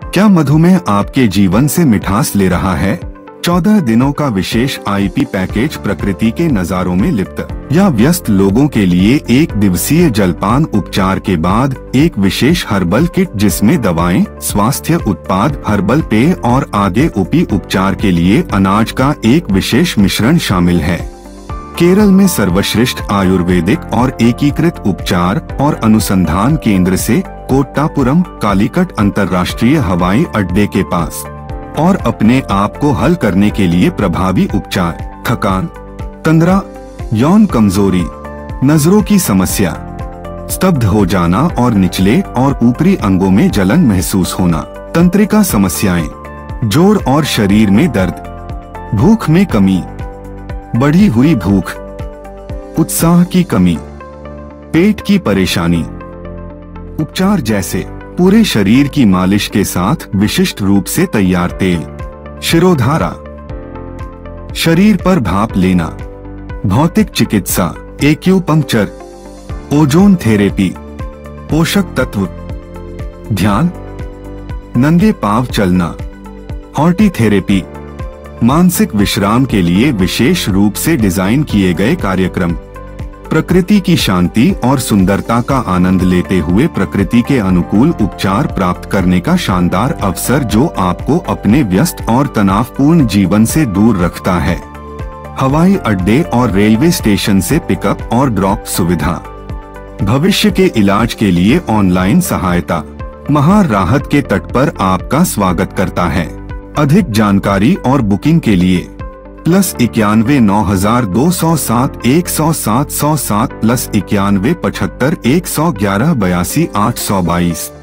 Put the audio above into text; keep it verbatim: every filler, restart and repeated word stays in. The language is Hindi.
क्या मधुमेह आपके जीवन से मिठास ले रहा है? चौदह दिनों का विशेष आईपी पैकेज प्रकृति के नज़ारों में लिप्त या व्यस्त लोगों के लिए एक दिवसीय जलपान उपचार के बाद एक विशेष हर्बल किट जिसमें दवाएं, स्वास्थ्य उत्पाद, हर्बल पेय और आगे उपी उपचार के लिए अनाज का एक विशेष मिश्रण शामिल है। केरल में सर्वश्रेष्ठ आयुर्वेदिक और एकीकृत उपचार और अनुसंधान केंद्र से कोट्टापुरम कालीकट अंतर्राष्ट्रीय हवाई अड्डे के पास और अपने आप को हल करने के लिए प्रभावी उपचार, थकान, तंद्रा, यौन कमजोरी, नजरों की समस्या, स्तब्ध हो जाना और निचले और ऊपरी अंगों में जलन महसूस होना, तंत्रिका समस्याएं, जोड़ और शरीर में दर्द, भूख में कमी, बढ़ी हुई भूख, उत्साह की कमी, पेट की परेशानी। उपचार जैसे पूरे शरीर की मालिश के साथ विशिष्ट रूप से तैयार तेल, शिरोधारा, शरीर पर भाप लेना, भौतिक चिकित्सा, एक्यूपंक्चर, ओजोन थेरेपी, पोषक तत्व, ध्यान, नंगे पांव चलना, हॉर्टी थेरेपी, मानसिक विश्राम के लिए विशेष रूप से डिजाइन किए गए कार्यक्रम, प्रकृति की शांति और सुंदरता का आनंद लेते हुए प्रकृति के अनुकूल उपचार प्राप्त करने का शानदार अवसर जो आपको अपने व्यस्त और तनावपूर्ण जीवन से दूर रखता है। हवाई अड्डे और रेलवे स्टेशन से पिकअप और ड्रॉप सुविधा, भविष्य के इलाज के लिए ऑनलाइन सहायता, महा राहत के तट पर आपका स्वागत करता है। अधिक जानकारी और बुकिंग के लिए प्लस इक्यानवे नौ हजार दो सौ सात एक सौ सात सौ सात प्लस इक्यानवे पचहत्तर एक सौ ग्यारह बयासी आठ सौ बाईस।